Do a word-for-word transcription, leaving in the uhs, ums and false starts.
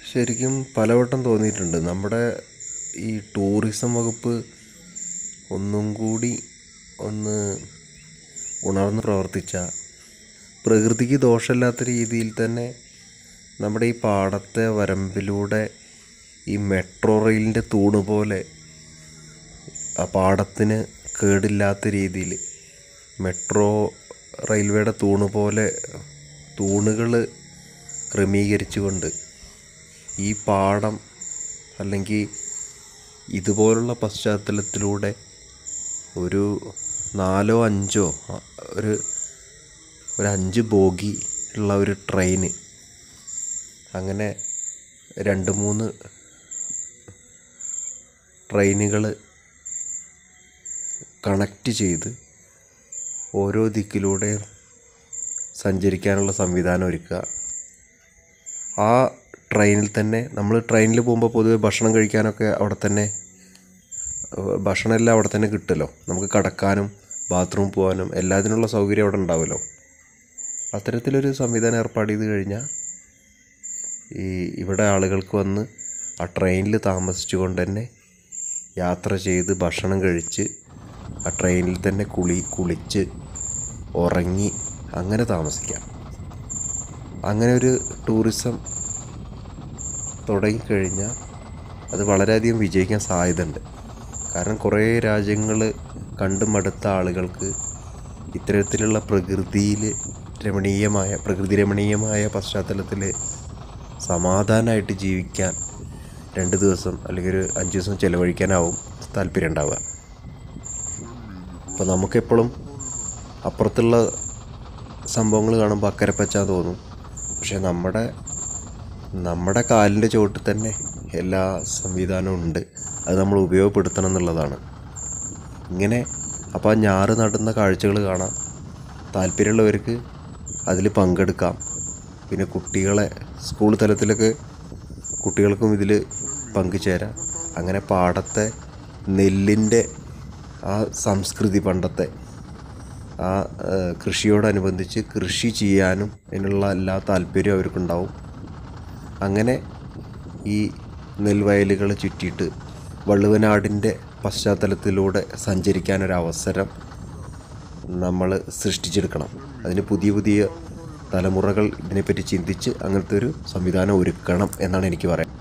ശരിക്കും പലവട്ടം തോന്നിയിട്ടുണ്ട് നമ്മുടെ ഈ ടൂറിസം വകുപ്പ് ഒന്നും കൂടി ഒന്ന് ഉണർന്ന് പ്രവർത്തിച്ച പ്രകൃതിക്ക് ദോഷമില്ലാത്ത രീതിയിൽ തന്നെ നമ്മുടെ ഈ പാടത്തെ വരമ്പിലൂടെ ഈ മെട്രോ റെയിലിൻ്റെ തൂണ് പോലെ ആ പാടത്തിന് കേടില്ലാത്ത രീതിയിൽ മെട്രോ റെയിൽവേയുടെ തൂണ് പോലെ തൂണുകൾ ക്രമീകരിച്ചുകൊണ്ട് ഈ പാടം അല്ലെങ്കിൽ ഇതുപോലുള്ള പശ്ചാത്തലത്തിലൂടെ ഒരു നാലോ അഞ്ചോ ഒരു ഒരു അഞ്ച് ബോഗി ഉള്ള ഒരു ട്രെയിന് അങ്ങനെ രണ്ട് മൂന്ന് ട്രെയിനുകൾ കണക്റ്റ് ചെയ്ത് ഓരോ ദിക്കിലൂടെ സഞ്ചരിക്കാനുള്ള സംവിധാനം ഒരുക്കുക. ആ ട്രെയിനിൽ തന്നെ നമ്മൾ ട്രെയിനിൽ പോകുമ്പോൾ പൊതുവെ ഭക്ഷണം കഴിക്കാനൊക്കെ അവിടെ തന്നെ ഭക്ഷണമെല്ലാം അവിടെ തന്നെ കിട്ടുമല്ലോ. നമുക്ക് കിടക്കാനും ബാത്റൂം പോകാനും എല്ലാത്തിനുള്ള സൗകര്യം അവിടെ ഉണ്ടാവുമല്ലോ. അത്തരത്തിലൊരു സംവിധാനം ഏർപ്പാട് ചെയ്ത് കഴിഞ്ഞാൽ ഈ ഇവിടെ ആളുകൾക്ക് വന്ന് ആ ട്രെയിനിൽ താമസിച്ചു കൊണ്ട് തന്നെ യാത്ര ചെയ്ത് ഭക്ഷണം കഴിച്ച് ആ ട്രെയിനിൽ തന്നെ കുളി കുളിച്ച് ഉറങ്ങി അങ്ങനെ താമസിക്കാം. അങ്ങനെ ഒരു ടൂറിസം തുടങ്ങിക്കഴിഞ്ഞാൽ അത് വളരെയധികം വിജയിക്കാൻ സാധ്യതയുണ്ട്. കാരണം കുറേ രാജ്യങ്ങൾ കണ്ടു മടുത്ത ആളുകൾക്ക് ഇത്തരത്തിലുള്ള പ്രകൃതിയിൽ രമണീയമായ പ്രകൃതി രമണീയമായ പശ്ചാത്തലത്തിൽ സമാധാനമായിട്ട് ജീവിക്കാൻ രണ്ട് ദിവസം അല്ലെങ്കിൽ ഒരു അഞ്ച് ദിവസം ചിലവഴിക്കാനാവും താല്പര്യം ഉണ്ടാവുക. അപ്പോൾ നമുക്കെപ്പോഴും അപ്പുറത്തുള്ള സംഭവങ്ങൾ കാണുമ്പോൾ അക്കരെ പറ്റാൻ തോന്നും. പക്ഷേ നമ്മുടെ നമ്മുടെ കാലിൻ്റെ ചുവട്ടിൽ തന്നെ എല്ലാ സംവിധാനവും ഉണ്ട്. അത് നമ്മൾ ഉപയോഗപ്പെടുത്തണം എന്നുള്ളതാണ്. ഇങ്ങനെ അപ്പോൾ ആ ഞാറ് നടുന്ന കാഴ്ചകൾ കാണാം. താല്പര്യമുള്ളവർക്ക് അതിൽ പങ്കെടുക്കാം. പിന്നെ കുട്ടികളെ സ്കൂൾ തലത്തിലൊക്കെ കുട്ടികൾക്കും ഇതിൽ പങ്കുചേരാം. അങ്ങനെ പാടത്തെ നെല്ലിൻ്റെ ആ സംസ്കൃതി പണ്ടത്തെ ആ കൃഷിയോടനുബന്ധിച്ച് കൃഷി ചെയ്യാനും അതിനുള്ള എല്ലാ താല്പര്യവും അവർക്കുണ്ടാവും. അങ്ങനെ ഈ നെൽവയലുകൾ ചുറ്റിയിട്ട് വള്ളുവനാടിൻ്റെ പശ്ചാത്തലത്തിലൂടെ സഞ്ചരിക്കാനൊരവസരം നമ്മൾ സൃഷ്ടിച്ചെടുക്കണം. അതിന് പുതിയ പുതിയ തലമുറകൾ ഇതിനെപ്പറ്റി ചിന്തിച്ച് അങ്ങനത്തെ ഒരു സംവിധാനം ഒരുക്കണം എന്നാണ് എനിക്ക് പറയാൻ.